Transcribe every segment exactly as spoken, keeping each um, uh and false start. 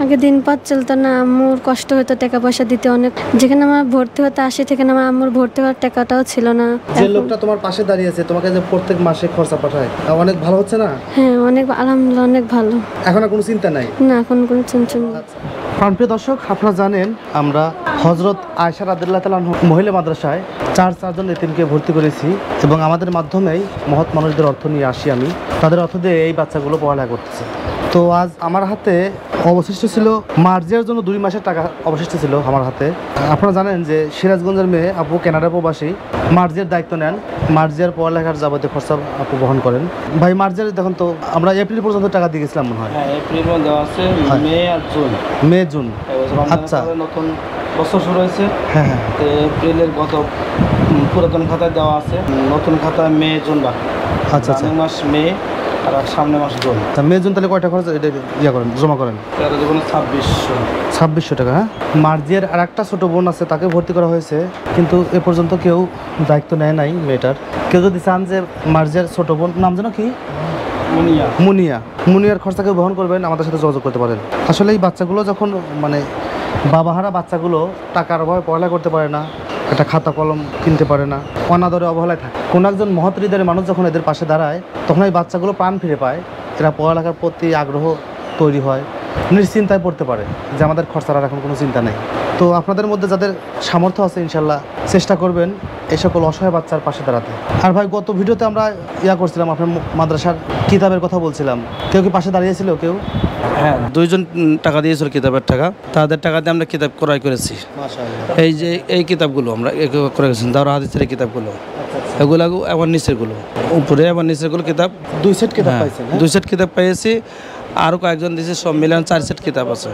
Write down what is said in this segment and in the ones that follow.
আগে দিন পথ চলতো না, আম্মুর কষ্ট হতো টাকা পয়সা দিতে অনেক। যেখানে আমার ভর্তি হতে আসি সেখানে আমার আম্মুর ভর্তি হওয়ার টাকাটাও ছিল না। যে লোকটা তোমার পাশে দাঁড়িয়ে আছে তোমাকে যে প্রত্যেক মাসে খরচা পাঠায়, অনেক ভালো হচ্ছে না? হ্যাঁ অনেক, আলহামদুলিল্লাহ অনেক ভালো। এখন আর কোনো চিন্তা নাই? না এখন কোনো চিন্তা নেই। প্রিয় দর্শক, আপনারা জানেন আমরা হযরত আয়েশা রাদিয়াল্লাহু তাআলা মহিলা মাদ্রাসায় চার চারজন এতিমকে ভর্তি করেছি এবং আমাদের মাধ্যমেই মহৎ মানুষদের অর্থ নিয়ে আসি আমি। তাদের অর্থ দিয়ে এই বাচ্চাগুলো পড়ালেখা করতেছে। তো আজ আমার হাতে অবশিষ্ট ছিল মার্জিয়ার জন্য দুই মাসের টাকা অবশিষ্ট ছিল আমার হাতে। আপনারা জানেন যে সিরাজগঞ্জের মেয়ে আপু কানাডা প্রবাসী, মার্জিয়ার দায়িত্ব নেন, মার্জিয়ার পড়ালেখার যাবতীয় খরচা আপু বহন করেন। ভাই মার্জিয়ার দেখুন তো আমরা এপ্রিল পর্যন্ত টাকা দিয়ে গেছিলাম মনে হয়। হ্যাঁ এপ্রিল পর্যন্ত দেওয়া আছে, মে আর জুন। মে জুন আচ্ছা, নতুন বছর শুরু হয়েছে। হ্যাঁ হ্যাঁ তো এপ্রিলের গত পুরাতন খাতায় দেওয়া আছে, নতুন খাতায় মে জুন বাকি। আচ্ছা আচ্ছা, মাস মে আর সামনে মাস জুন। মে জুন তাহলে কয়টা খরচ এটা ইয়া করেন, জমা করেন? তেরো দুগুণ ছাব্বিশশো ছাব্বিশশো টাকা। হ্যাঁ, মার্জিয়ার আর একটা ছোটো বোন আছে, তাকে ভর্তি করা হয়েছে, কিন্তু এ পর্যন্ত কেউ দায়িত্ব নেয় নাই মেয়েটার। কেউ যদি চান যে মার্জিয়ার ছোটো বোন, নাম যেন কি, মুনিয়া, মুনিয়া মুনিয়ার খরচাকে বহন করবেন, আমাদের সাথে যোগাযোগ করতে পারেন। আসলে এই বাচ্চাগুলো যখন মানে বাবাহারা বাচ্চাগুলো টাকার অভাবে পড়ালেখা করতে পারে না, একটা খাতা কলম কিনতে পারে না, অনাদরে অবহেলায় থাকে, কোনো একজন মহৎ হৃদয়ের মানুষ যখন এদের পাশে দাঁড়ায় তখন এই বাচ্চাগুলো প্রাণ ফিরে পায়, এরা পড়ালেখার প্রতি আগ্রহ তৈরি হয়, নিশ্চিন্তায় পড়তে পারে যে আমাদের খরচার আর এখন কোনো চিন্তা নেই। তো আপনাদের মধ্যে যাদের সামর্থ্য আছে ইনশাল্লাহ চেষ্টা করবেন এই সকল অসহায় বাচ্চার পাশে দাঁড়াতে। আর ভাই গত ভিডিওতে আমরা ইয়া করছিলাম, আপনার মাদ্রাসার কিতাবের কথা বলছিলাম, কেউ কি পাশে দাঁড়িয়েছিল? কেউ? হ্যাঁ দুইজন টাকা দিয়েছিল, কিতাবের টাকা, তাদের টাকা দিয়ে আমরা কিতাব ক্রয় করেছি। এই যে এই কিতাবগুলো আমরা ক্রয় করেছি, দাওরা হাদিসের কিতাবগুলো, এগুলো এবার নিচেরগুলো, উপরে এবার নিচেরগুলো কিতাব দুই সেট কিতাব পাইছেন? দুই সেট কিতাব পেয়েছি, আরও কয়েকজন দিয়েছে, সব মিলান চার সেট কিতাব আছে।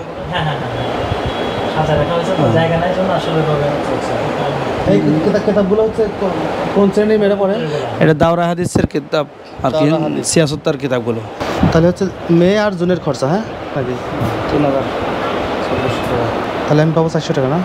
এই কিতাবগুলো হচ্ছে কোন শ্রেণীর মেয়েরা পড়ে? এটা দাওরা হাদিসের কিতাব আর কি, সিয়াসত্তার কিতাবগুলো। তাহলে হচ্ছে মে আর জুনের খরচা, হ্যাঁ নাকি তিন হাজার চব্বিশশো টাকা, তাহলে আমি পাবো চারশো টাকা না?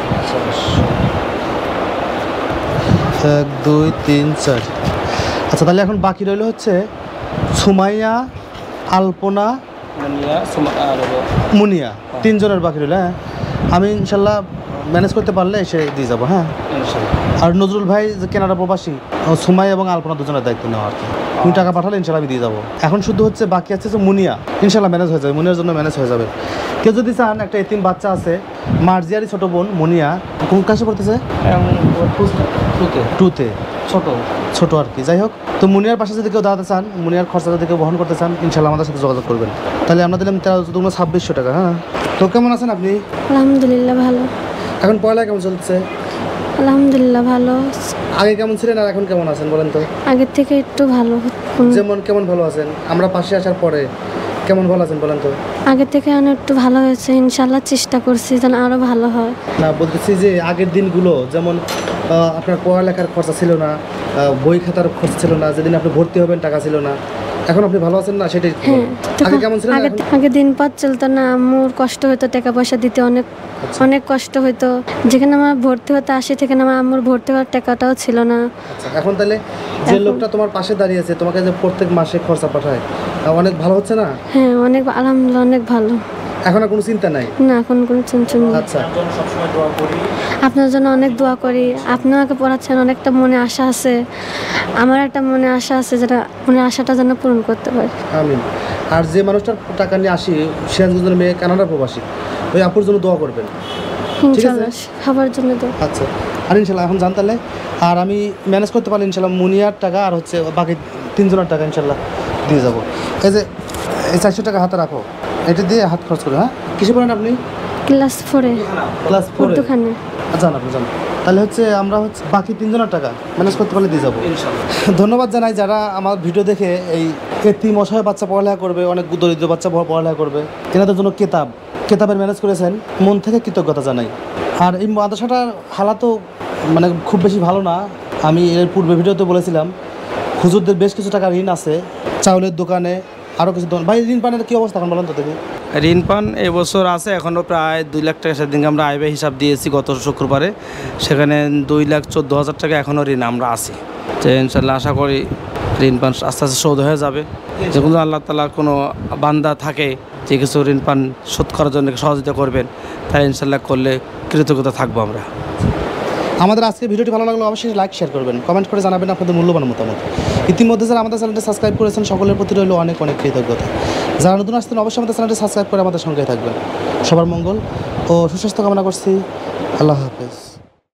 এক দুই তিন চার। আচ্ছা তাহলে এখন বাকি রইল হচ্ছে সুমাইয়া, আলপনা, মুনিয়া, তিনজনের বাকি রইল। হ্যাঁ আমি ইনশাল্লাহ ম্যানেজ করতে পারলে এসে দিয়ে যাবো। হ্যাঁ আর নজরুল ভাই যে কেনাডা প্রবাসী, সুমাই এবং আলপনা দুজনের দায়িত্ব নেওয়া আর কি। তুমি টাকা পাঠালে ইনশাল্লাহ আমি দিয়ে যাবো। এখন শুধু হচ্ছে বাকি আছে যে মুনিয়া, ইনশাল্লাহ ম্যানেজ হয়ে যাবে, মুনিয়ার জন্য ম্যানেজ হয়ে যাবে। কেউ যদি চান, একটা এতিম বাচ্চা আছে, মার্জিয়ারই ছোটো বোন মুনিয়া, কোন ক্লাসে পড়তেছে? টুতে, ছোট ছোট আর কি। যাই হোক, তো মুনিয়ার পাশে যদি কেউ দাঁড়াতে চান, মুনিয়ার খরচা যদি কেউ বহন করতে চান, ইনশাল্লাহ আমাদের সাথে যোগাযোগ করবেন। তাহলে আমরা দিলাম তেরো ছাব্বিশশো টাকা। হ্যাঁ তো কেমন আছেন আপনি? আলহামদুলিল্লাহ ভালো। এখন পড়ালেখা কেমন চলছে? আলহামদুলিল্লাহ ভালো। আগে কেমন ছিলেন আর এখন কেমন আছেন বলেন তো? আগের থেকে একটু ভালো। যেমন কেমন ভালো আছেন? আমরা পাশে আসার পরে কেমন ভালো আছেন বলেন তো? আগের থেকে অনেক একটু ভালো হয়েছে, ইনশাল্লাহ চেষ্টা করছি যেন আরও ভালো হয়। না বলতেছি যে আগের দিনগুলো যেমন আপনার পড়ালেখার খরচা ছিল না, বই খাতার খরচা ছিল না, যেদিন আপনি ভর্তি হবেন টাকা ছিল না, এখন আপনি ভালো আছেন না সেটাই? হ্যাঁ আগে কেমন ছিলেন? আগে দিন পথ চলতো না, আম্মুর কষ্ট হতো টাকা পয়সা দিতে অনেক, অনেক কষ্ট হতো। যেখানে আমার ভর্তি হতে আসি সেখানে আমার আম্মুর ভর্তি হওয়ার টাকাটাও ছিল না। এখন তাহলে যে লোকটা তোমার পাশে দাঁড়িয়ে আছে তোমাকে যে প্রত্যেক মাসে খরচা পাঠায়, অনেক ভালো হচ্ছে না? হ্যাঁ অনেক, আলহামদুলিল্লাহ অনেক ভালো। এখন আর কোনো চিন্তা নাই? না এখন কোনো চিন্তা নেই। আচ্ছা, আপনার জন্য অনেক দোয়া করি, আপনাকে পড়াচ্ছেন, অনেকটা মনে আশা আছে, আমার একটা মনে আশা আছে, যেটা মনে আশাটা যেন পূরণ করতে পারি। আমিন। আর যে মানুষটার টাকা নিয়ে আসি, সিরাজগঞ্জের মেয়ে কানাডা প্রবাসী, ওই আপুর জন্য দোয়া করবেন ইনশাআল্লাহ, খাবার জন্য দোয়া। আচ্ছা আর ইনশাল্লাহ এখন জান তাহলে, আর আমি ম্যানেজ করতে পারলে ইনশাল্লাহ মুনিয়ার টাকা আর হচ্ছে বাকি তিনজনের টাকা ইনশাল্লাহ দিয়ে যাবো। এই যে এই চারশো টাকা হাতে রাখো, এটা দিয়ে হাত খরচ করো। হ্যাঁ কিসে পড়েন আপনি? ক্লাস ফোরে। ক্লাস ফোরে? দোকানে। জান আপনি জান। তাহলে হচ্ছে আমরা হচ্ছে বাকি তিনজনের টাকা ম্যানেজ করতে পারলে দিয়ে যাবো ইনশাল্লাহ। ধন্যবাদ জানাই যারা আমার ভিডিও দেখে এই এতিম অসহায় বাচ্চা পড়ালেখা করবে, অনেক দরিদ্র বাচ্চা পড়ালেখা করবে, এনাদের জন্য কেতাব কেতাবের ম্যানেজ করেছেন, মন থেকে কৃতজ্ঞতা জানাই। আর এই মাদ্রাসাটার হালাতও মানে খুব বেশি ভালো না, আমি এর পূর্বে ভিডিওতে বলেছিলাম। হুজুরদের বেশ কিছু টাকা ঋণ আছে, চাউলের দোকানে, আরও কিছু দোকান। ভাই ঋণ পানের কী অবস্থা এখন বলেন তো দেখি? ঋণ পান এবছর আছে এখনও প্রায় দুই লাখ টাকা, সেদিনকে আমরা আয় ব্যয় হিসাব দিয়েছি গত শুক্রবারে, সেখানে দুই লাখ চোদ্দো হাজার টাকা এখনও ঋণ আমরা আছি। তো ইনশাল্লাহ আশা করি ঋণ পান আস্তে আস্তে শোধ হয়ে যাবে। যখন আল্লাহ তাআলা কোনো বান্দা থাকে যে কিছু ঋণ পান শোধ করার জন্য সহযোগিতা করবেন, তাই ইনশাল্লাহ করলে কৃতজ্ঞতা থাকবো আমরা। আমাদের আজকে ভিডিওটি ভালো লাগলে অবশ্যই লাইক শেয়ার করবেন, কমেন্ট করে জানাবেন আপনাদের মূল্যবান মতামত। ইতিমধ্যে যারা আমাদের চ্যানেলটি সাবস্ক্রাইব করেছেন সকলের প্রতি রইল অনেক অনেক কৃতজ্ঞতা। যারা নতুন আসছেন অবশ্যই আমাদের চ্যানেলটি সাবস্ক্রাইব করে আমাদের সঙ্গে থাকবেন। সবার মঙ্গল ও সুস্বাস্থ্য কামনা করছি। আল্লাহ হাফেজ।